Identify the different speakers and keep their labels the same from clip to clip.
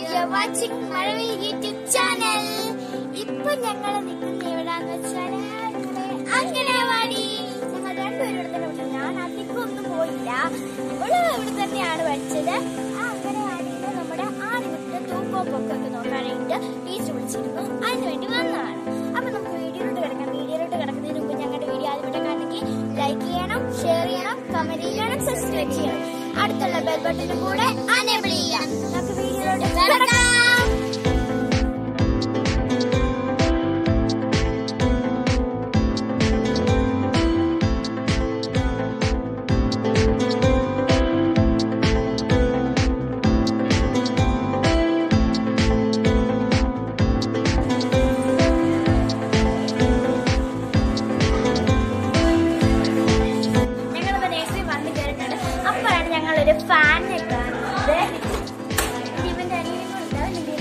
Speaker 1: You're watching Maravi YouTube channel. ഇപ്പൊ ഞങ്ങൾ നിൽക്കുന്ന എവിടാന്ന് വെച്ചാൽ അംഗനവാടി. ഞങ്ങൾ രണ്ടുപേരും ഇവിടെ തന്നെ. ഞാൻ അധികം ഒന്നും പോയില്ല. ഇവിടെ തന്നെയാണ് പഠിച്ചത്. ആ അംഗനവാടിയില് നമ്മുടെ ആടുകളുടെ തൂക്കവും പൊക്കൊക്കെ നോക്കാനായിട്ട് ടീച്ചർ വിളിച്ചിരുന്നു. അതിനുവേണ്ടി വന്നതാണ്. അപ്പൊ നമുക്ക് വീഡിയോയിലോട്ട് കിടക്കാം. വീഡിയോയിലോട്ട് കിടക്കുന്നതിന് മുമ്പ് ഞങ്ങളുടെ വീഡിയോ ആദ്യമായിട്ട് കാണണമെങ്കിൽ ലൈക്ക് ചെയ്യണം, ഷെയർ ചെയ്യണം, കമന്റ് ചെയ്യണം, സബ്സ്ക്രൈബ് ചെയ്യണം. അടുത്തുള്ള ബെൽ ബട്ടനും കൂടെ അനേബിൾ ചെയ്യാം. നമുക്ക് വീഡിയോയിലോട്ട് കിടക്കാം. ഫാനെ കാണുന്നത് ഇവന്റെ അനിയനുണ്ട്.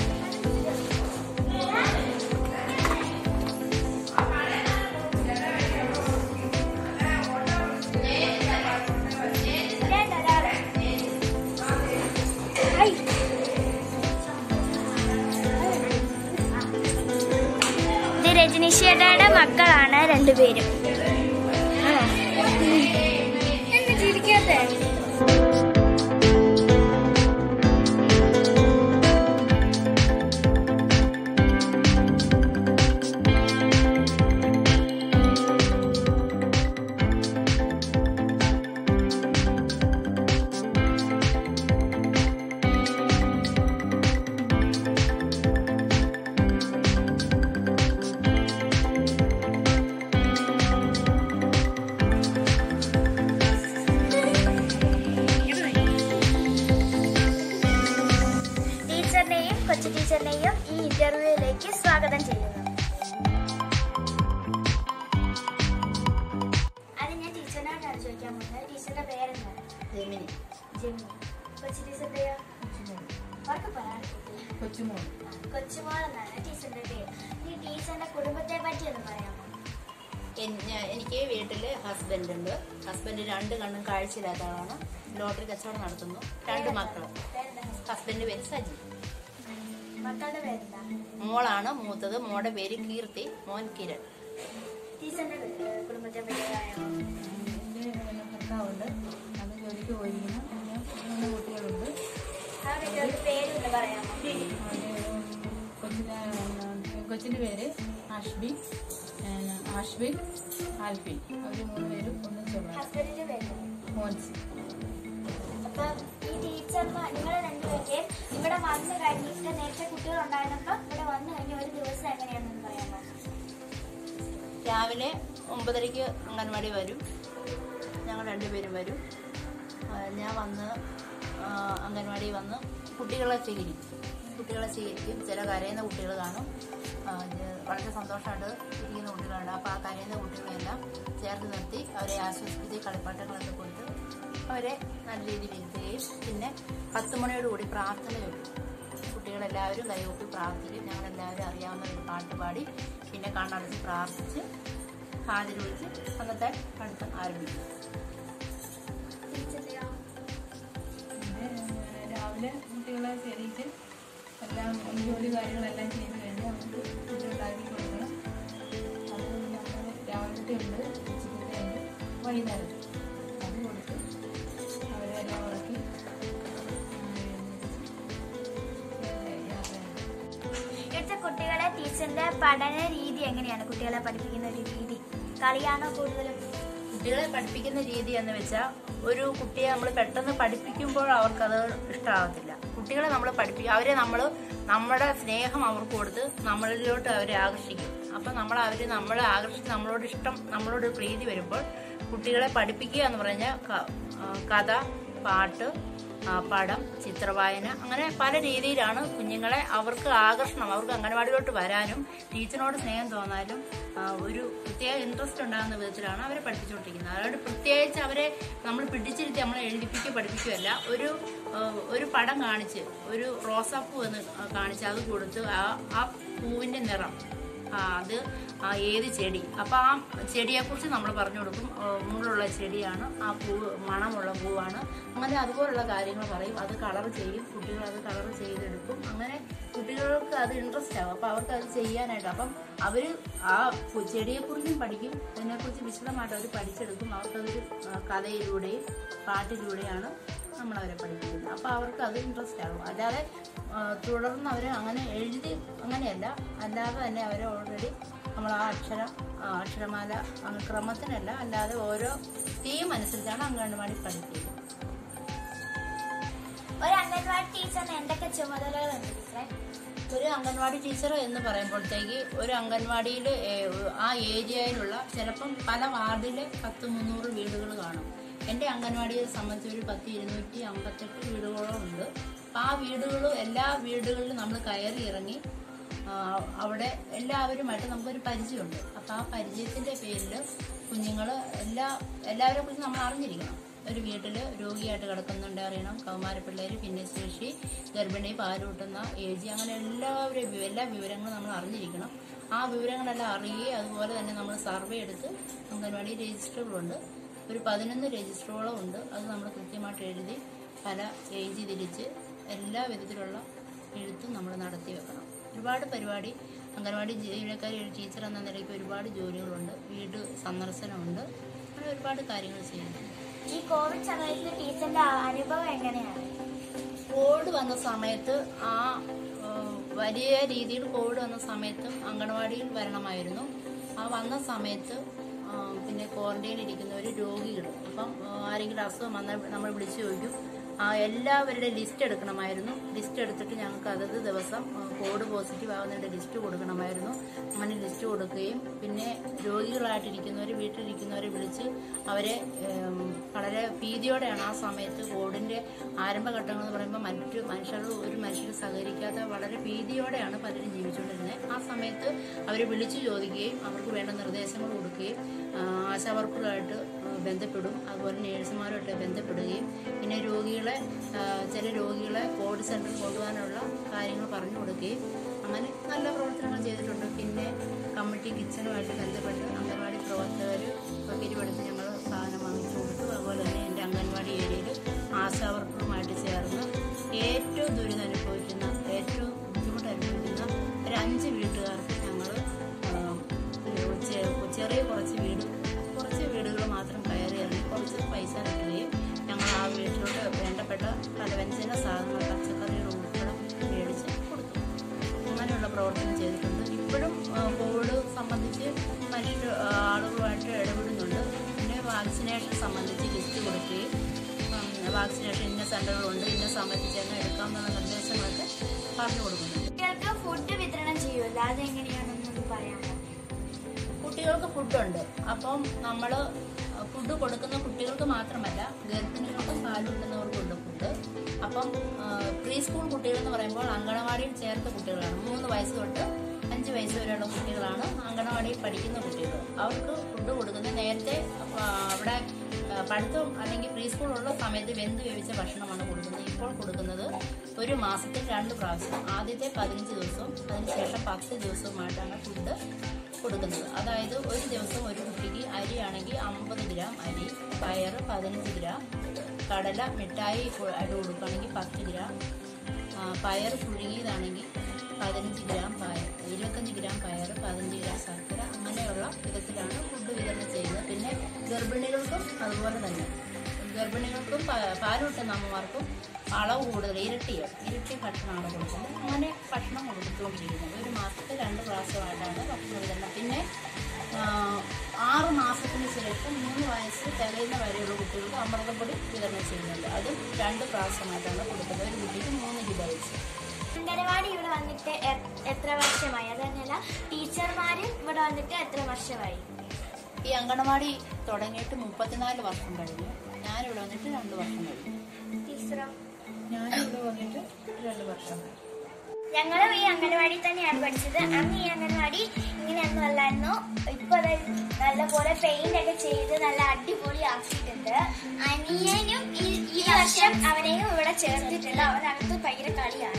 Speaker 1: ഇത് രജനീഷേട്ടയുടെ മക്കളാണ് രണ്ടുപേരും. എന്ന് ചിരിക്കാത്തെ കൊച്ചു ടീച്ചറിനെയും ഈ ഇന്റർവ്യൂയിലേക്ക് സ്വാഗതം ചെയ്യുന്നു. അത് ഞാൻ ടീച്ചറിനോടാണ് ചോദിക്കാൻ പോകുന്നത്. ടീച്ചറുടെ പേരെന്താണ്?
Speaker 2: ജെമിനി.
Speaker 1: ജെമിനി. കൊച്ചു ടീച്ചറുടെയോ? കൊച്ചുമോൾ എന്നാണ് ടീച്ചറിന്റെ പേര്. ഈ ടീച്ചറിന്റെ കുടുംബത്തെ പറ്റി ഒന്ന് പറയാമോ?
Speaker 2: എനിക്ക് വീട്ടില് ഹസ്ബൻഡ് ഉണ്ട്. ഹസ്ബൻഡ് 2 കണ്ണും കാഴ്ചയില്ലാത്ത ആളാണ്. ലോട്ടറി കച്ചവടം നടത്തുന്നു. 2 മക്കളും. ഹസ്ബൻഡ് പേര് സജി.
Speaker 1: മക്കളുടെ പേരെന്താ?
Speaker 2: മോളാണ് മൂത്തത്. മോളുടെ പേര് കീർത്തി, മോൻ കിരൺ.
Speaker 1: ടീച്ചറിന്റെ കുടുംബത്തെ പറ്റി പറയാമോ?
Speaker 3: ഭർത്താവുണ്ട്. അത് ജോലിക്ക് പോയിരിക്കുന്നു. 3 കുട്ടികളുണ്ട്.
Speaker 1: അവരുടെ പേരൊന്ന് പറയാമോ?
Speaker 3: കൊച്ചിന്റെ പേര് ആഷ്ബിൻ, ആൽഫിൻ. അവര് 3 പേരും ഒന്നിച്ചുള്ള.
Speaker 1: ഹസ്ബൻഡിന്റെ പേര്
Speaker 3: മോൻസി.
Speaker 1: അപ്പൊ ഈ ടീച്ചർമാർ നിങ്ങളെ രണ്ടുപേർക്ക് ഇവിടെ വന്നു കഴിഞ്ഞിട്ട് നേരത്തെ കുട്ടികൾ ഉണ്ടായിരുന്നപ്പോ ഇവിടെ വന്നു കഴിഞ്ഞ ഒരു ദിവസം എങ്ങനെയാണെന്ന് പറയാമോ?
Speaker 2: രാവിലെ 9:30 അംഗൻവാടി വരും. ഞങ്ങൾ 2 പേരും വരും. ഞാൻ വന്ന് അംഗൻവാടി വന്ന് കുട്ടികളെ സ്വീകരിക്കും. ചില കരയുന്ന കുട്ടികൾ കാണും. വളരെ സന്തോഷമായിട്ട് ഇരിക്കുന്ന കുട്ടികളുണ്ട്. അപ്പോൾ ആ കരയുന്ന കുട്ടികളെല്ലാം ചേർത്ത് നിർത്തി അവരെ ആശ്വസിപ്പിച്ച് കളിപ്പാട്ടങ്ങളൊക്കെ കൊടുത്ത് അവരെ നല്ല രീതിയിൽ ഇരുത്തുകയും പിന്നെ 10 മണിയോടുകൂടി പ്രാർത്ഥന ചൊല്ലും. കുട്ടികളെല്ലാവരും കൈകൊട്ടി പ്രാർത്ഥിക്കും. ഞങ്ങളെല്ലാവരും അറിയാവുന്ന ഒരു പാട്ട് പാടി പിന്നെ കണ്ണടച്ച് പ്രാർത്ഥിച്ച് ഹാജർ വിളിച്ച് അന്നത്തെ പഠിത്തം ആരംഭിക്കും.
Speaker 3: രാവിലെ കുട്ടികളെ ശരിച്ച് എല്ലാം ജോലി കാര്യങ്ങളെല്ലാം ചെയ്ത് കഴിഞ്ഞ് അവർക്ക് ഫുഡ് ഉണ്ടാക്കി കൊടുക്കണം. അത് നമ്മൾ രാവിലത്തെ ഉണ്ട്, ഉച്ചക്കത്തെ ഉണ്ട്, വൈകുന്നേരത്തെ അത് കൊടുത്ത് അവരെല്ലാം ഉറക്കി
Speaker 1: ഇവിടുത്തെ കുട്ടികളെ ടീച്ചറിന്റെ പഠന രീതി എങ്ങനെയാണ്? കുട്ടികളെ പഠിപ്പിക്കുന്ന ഒരു രീതി കളിയാണോ കൂടുതലും?
Speaker 2: കുട്ടികളെ പഠിപ്പിക്കുന്ന രീതി എന്ന് വെച്ചാൽ ഒരു കുട്ടിയെ നമ്മൾ പെട്ടെന്ന് പഠിപ്പിക്കുമ്പോൾ അവർക്കത് ഇഷ്ടമാകത്തില്ല. കുട്ടികളെ നമ്മൾ അവരെ നമ്മുടെ സ്നേഹം അവർക്ക് കൊടുത്ത് നമ്മളിലോട്ട് അവരെ ആകർഷിക്കും. അപ്പം നമ്മളെ ആകർഷിച്ച് നമ്മളോട് ഇഷ്ടം, നമ്മളോട് പ്രീതി വരുമ്പോൾ കുട്ടികളെ പഠിപ്പിക്കുക എന്ന് പറഞ്ഞാൽ കഥ, പാട്ട്, പടം, ചിത്രവായന, അങ്ങനെ പല രീതിയിലാണ് കുഞ്ഞുങ്ങളെ അവർക്ക് ആകർഷണം, അവർക്ക് അംഗനവാടിയിലോട്ട് വരാനും ടീച്ചറിനോട് സ്നേഹം തോന്നാനും ഒരു പ്രത്യേക ഇൻട്രസ്റ്റ് ഉണ്ടാകുന്ന വിധത്തിലാണ് അവരെ പഠിപ്പിച്ചുകൊണ്ടിരിക്കുന്നത്. അതുകൊണ്ട് പ്രത്യേകിച്ച് അവരെ നമ്മൾ പിടിച്ചിരുത്തി നമ്മളെ പഠിപ്പിക്കുകയല്ല. ഒരു പടം കാണിച്ച് ഒരു റോസാപ്പൂ എന്ന് കാണിച്ച് അത് കൊടുത്ത് ആ പൂവിന്റെ നിറം, അത് ഏത് ചെടി, അപ്പോൾ ആ ചെടിയെക്കുറിച്ച് നമ്മൾ പറഞ്ഞു കൊടുക്കും. മുള്ളുള്ള ചെടിയാണ്, ആ പൂവ് മണമുള്ള പൂവാണ്, അങ്ങനെ അതുപോലുള്ള കാര്യങ്ങൾ പറയും. അത് കളർ ചെയ്യും, കുട്ടികൾ അത് കളർ ചെയ്തെടുക്കും. അങ്ങനെ അങ്ങനെ കുട്ടികൾക്ക് അത് ഇൻട്രസ്റ്റ് ആവും. അപ്പം അവർക്ക് അത് ചെയ്യാനായിട്ട് അപ്പം അവർ ആ ചെടിയെക്കുറിച്ചും പഠിക്കും, അതിനെക്കുറിച്ച് വിശദമായിട്ട് അവർ പഠിച്ചെടുക്കും. അവർക്കതൊരു കഥയിലൂടെയും പാട്ടിലൂടെയാണ് നമ്മളവരെ പഠിപ്പിക്കുന്നത്. അപ്പോൾ അവർക്ക് അത് ഇൻട്രസ്റ്റ് ആകും. അല്ലാതെ തുടർന്ന് അവർ അങ്ങനെ എഴുതി അങ്ങനെയല്ല, അല്ലാതെ തന്നെ അവർ ഓൾറെഡി നമ്മൾ ആ അക്ഷരമാല ക്രമത്തിനല്ല, അല്ലാതെ ഓരോ തീം അനുസരിച്ചാണ് അംഗൻവാടി പഠിക്കുന്നത്.
Speaker 1: ഒരു അംഗൻവാടി ടീച്ചറിന് എന്തൊക്കെ ചുമതലകളുണ്ട് ടീച്ചറെ?
Speaker 2: ഒരു അംഗൻവാടി ടീച്ചർ എന്ന് പറയുമ്പോഴത്തേക്ക് ഒരു അംഗൻവാടിയിൽ ആ ഏരിയയിലുള്ള ചിലപ്പം പല വാർഡിൽ 100-300 വീടുകൾ കാണും. എൻ്റെ അംഗൻവാടിയെ സംബന്ധിച്ച് ഒരു 258 വീടുകളോ ഉണ്ട്. അപ്പം ആ എല്ലാ വീടുകളിലും നമ്മൾ കയറി ഇറങ്ങി അവിടെ എല്ലാവരുമായിട്ട് നമുക്കൊരു പരിചയമുണ്ട്. അപ്പം ആ പരിചയത്തിൻ്റെ പേരിൽ കുഞ്ഞുങ്ങൾ എല്ലാവരെ കുറിച്ച് നമ്മൾ അറിഞ്ഞിരിക്കണം. ഒരു വീട്ടിൽ രോഗിയായിട്ട് കിടക്കുന്നുണ്ട് അറിയണം, കൗമാരപ്പിള്ളേർ, ഭിന്നശേഷി, ഗർഭിണി, പാലൂട്ടുന്ന ഏജ്, അങ്ങനെ എല്ലാ വിവരങ്ങളും നമ്മൾ അറിഞ്ഞിരിക്കണം. ആ വിവരങ്ങളെല്ലാം അറിയുകയും അതുപോലെ തന്നെ നമ്മൾ സർവേ എടുത്ത് അംഗൻവാടി രജിസ്റ്ററുകളുണ്ട്, ഒരു 11 രജിസ്റ്ററുകളും ഉണ്ട്. അത് നമ്മൾ കൃത്യമായിട്ട് എഴുതി പല ഏജ് തിരിച്ച് എല്ലാ വിധത്തിലുള്ള എഴുത്തും നമ്മൾ നടത്തി വെക്കണം. ഒരുപാട് പരിപാടി അംഗൻവാടി ജീവനക്കാരി ഒരു ടീച്ചർ എന്ന നിലയ്ക്ക് ഒരുപാട് ജോലികളുണ്ട്, വീട് സന്ദർശനമുണ്ട്, അങ്ങനെ ഒരുപാട് കാര്യങ്ങൾ ചെയ്യുന്നു.
Speaker 1: ഈ കോവിഡ് സമയത്ത് ടീച്ചറിന്റെ അനുഭവം എങ്ങനെയാണ്?
Speaker 2: കോവിഡ് വന്ന സമയത്ത് വലിയ രീതിയിൽ കോവിഡ് വന്ന സമയത്തും അംഗൻവാടിയിൽ വരണമായിരുന്നു. ആ വന്ന സമയത്ത് പിന്നെ ക്വാറന്റൈനിൽ ഇരിക്കുന്നവർ രോഗികൾ, അപ്പം ആരെങ്കിലും അസുഖം വന്നാൽ നമ്മൾ വിളിച്ചു ചോദിക്കും. എല്ലാവരുടെ ലിസ്റ്റ് എടുക്കണമായിരുന്നു. ലിസ്റ്റ് എടുത്തിട്ട് ഞങ്ങൾക്ക് അതത് ദിവസം കോവിഡ് പോസിറ്റീവ് ആകുന്നതിൻ്റെ ലിസ്റ്റ് കൊടുക്കണമായിരുന്നു. അങ്ങനെ ലിസ്റ്റ് കൊടുക്കുകയും പിന്നെ രോഗികളായിട്ടിരിക്കുന്നവർ, വീട്ടിലിരിക്കുന്നവരെ വിളിച്ച് അവരെ വളരെ ഭീതിയോടെയാണ് ആ സമയത്ത് കോവിഡിൻ്റെ ആരംഭഘട്ടങ്ങൾ എന്ന് പറയുമ്പോൾ ഒരു മനുഷ്യർ സഹകരിക്കാത്ത വളരെ ഭീതിയോടെയാണ് പലരും ജീവിച്ചുകൊണ്ടിരുന്നത്. ആ സമയത്ത് അവരെ വിളിച്ചു ചോദിക്കുകയും അവർക്ക് വേണ്ട നിർദ്ദേശങ്ങൾ കൊടുക്കുകയും ആശാവർക്കറുമായിട്ട് ബന്ധപ്പെടും, അതുപോലെ നേഴ്സുമാരുമായിട്ട് ബന്ധപ്പെടുകയും പിന്നെ ചില രോഗികളെ കോവിഡ് സെന്ററിൽ കൊണ്ടുപോകാനുള്ള കാര്യങ്ങൾ പറഞ്ഞു കൊടുക്കുകയും അങ്ങനെ നല്ല പ്രവർത്തനങ്ങൾ ചെയ്തിട്ടുണ്ട്. പിന്നെ കമ്മ്യൂണിറ്റി കിച്ചനുമായിട്ട് ബന്ധപ്പെട്ട് അംഗൻവാടി പ്രവർത്തകർ പിരിവെടുത്ത് ഞങ്ങൾ സാധനം വാങ്ങിച്ചു കൊടുത്തു. അതുപോലെ തന്നെ എൻ്റെ അംഗൻവാടി ഏരിയയിൽ ആശാവർക്കറുമായിട്ട് ചേർന്ന് ഏറ്റവും ദുരിതം അനുഭവിക്കുന്ന, ഏറ്റവും ബുദ്ധിമുട്ട് അനുഭവിക്കുന്ന ഒരു 5 വീട്ടുകാർക്ക് ഞങ്ങൾ ചെറിയ കുറച്ച് വീടുകൾ മാത്രം കയറി ഇറങ്ങി കുറച്ച് പൈസ കിട്ടുകയും ഞങ്ങൾ ആ വീട്ടിലോട്ട് വേണ്ടപ്പെട്ട പലവ്യഞ്ജന സാധനങ്ങൾ, പച്ചക്കറികൾ ഉൾപ്പെടെ മേടിച്ച് കൊടുത്തു. അങ്ങനെയുള്ള പ്രവർത്തനം ചെയ്തിട്ടുണ്ട്. ഇപ്പോഴും കോവിഡ് സംബന്ധിച്ച് ആളുകളുമായിട്ട് ഇടപെടുന്നുണ്ട്. പിന്നെ വാക്സിനേഷൻ സംബന്ധിച്ച് ലിസ്റ്റ് കൊടുക്കുകയും വാക്സിനേഷൻ ഇന്ന സെൻ്ററുകളുണ്ട്, ഇന്ന സമയത്ത് ചെന്ന് എടുക്കാമെന്നുള്ള നിർദ്ദേശങ്ങളൊക്കെ പറഞ്ഞു കൊടുക്കുന്നുണ്ട്.
Speaker 1: കുട്ടികൾക്ക് ഫുഡ് വിതരണം ചെയ്യുമല്ലോ, അതെങ്ങനെയാണെന്നൊന്ന് പറയാമോ?
Speaker 2: കുട്ടികൾക്ക് ഫുഡുണ്ട്. അപ്പം നമ്മൾ ഫുഡ് കൊടുക്കുന്ന കുട്ടികൾക്ക് മാത്രമല്ല, ഗർഭിണികൾക്കും പാലുണ്ടെന്നവർക്കുണ്ട് ഫുഡ്. അപ്പം പ്രീ സ്കൂൾ കുട്ടികൾ എന്ന് പറയുമ്പോൾ അങ്കണവാടിയിൽ ചേർത്ത കുട്ടികളാണ്. 3 വയസ്സ് തൊട്ട് 5 വയസ്സ് വരെയുള്ള കുട്ടികളാണ് അങ്കണവാടിയിൽ പഠിക്കുന്ന കുട്ടികൾ. അവർക്ക് ഫുഡ് കൊടുക്കുന്നത് നേരത്തെ അവിടെ പഠിത്തം അല്ലെങ്കിൽ പ്രീ സ്കൂളുള്ള സമയത്ത് വെന്ത് വേവിച്ച ഭക്ഷണമാണ് കൊടുക്കുന്നത്. ഇപ്പോൾ കൊടുക്കുന്നത് ഒരു മാസത്തിൽ 2 പ്രാവശ്യം, ആദ്യത്തെ 15 ദിവസവും അതിനുശേഷം 10 ദിവസവുമായിട്ടാണ് ഫുഡ് കൊടുക്കുന്നത്. അതായത് ഒരു ദിവസം ഒരു കുട്ടിക്ക് അരിയാണെങ്കിൽ 50 ഗ്രാം അരി, പയർ 15 ഗ്രാം, കടല മിഠായി അരി കൊടുക്കുകയാണെങ്കിൽ 10 ഗ്രാം, പയർ പുഴുങ്ങിയതാണെങ്കിൽ 15 ഗ്രാം പയർ, 25 ഗ്രാം പയർ, 15 ഗ്രാം ശർക്കര, അങ്ങനെയുള്ള വിധത്തിലാണ് ഫുഡ് വിതരണം ചെയ്യുന്നത്. പിന്നെ ഗർഭിണികൾക്കും അതുപോലെ തന്നെ, ഗർഭിണികൾക്കും പാലൂട്ടുന്ന അമ്മമാർക്കും അളവ് കൂടുതൽ ഇരട്ടി ഭക്ഷണമാണ് കൊടുക്കുന്നത്. അങ്ങനെ ഭക്ഷണം കൊടുത്തുകൊണ്ടിരിക്കുന്നത്. ഒരു മാസത്തിൽ 2 പ്രാവശ്യമായിട്ടാണ് ഭക്ഷണ വിതരണം. പിന്നെ 6 മാസത്തിന് ശേഷം 3 വയസ്സ് തികയുന്ന വരെയുള്ള കുട്ടികൾക്ക് അമൃതപ്പൊടി വിതരണം ചെയ്യുന്നുണ്ട്. അതും 2 പ്രാവശ്യമായിട്ടാണ് കൊടുക്കുന്നത്. ഒരു കുട്ടിക്ക് 3 കിലോ വെച്ച്.
Speaker 1: അംഗനവാടി ഇവിടെ വന്നിട്ട് എത്ര വർഷമായി? അതല്ല, ടീച്ചർമാരും ഇവിടെ വന്നിട്ട് എത്ര വർഷമായി?
Speaker 2: ഈ അംഗനവാടി തുടങ്ങിയിട്ട് 34 വർഷം കഴിഞ്ഞു. ഞാനിവിടെ വന്നിട്ട് 2 വർഷം കഴിഞ്ഞു.
Speaker 1: ടീച്ചറോ?
Speaker 2: ഞാനിവിടെ വന്നിട്ട് 2 വർഷം.
Speaker 1: ഞങ്ങളും ഈ അംഗനവാടി തന്നെയാണ് പഠിച്ചത്. അന്ന് ഈ അംഗനവാടി ഇങ്ങനെയൊന്നും അല്ലായിരുന്നു. ഇപ്പൊ നല്ലപോലെ പെയിന്റ് ഒക്കെ ചെയ്ത് നല്ല അടിപൊളി ആക്കിയിട്ടുണ്ട്. അനിയനും ഈ വർഷം അവനെയും ഇവിടെ ചേർത്തിട്ടുണ്ട്. അവനകത്ത് ഭയങ്കര കളിയാണ്.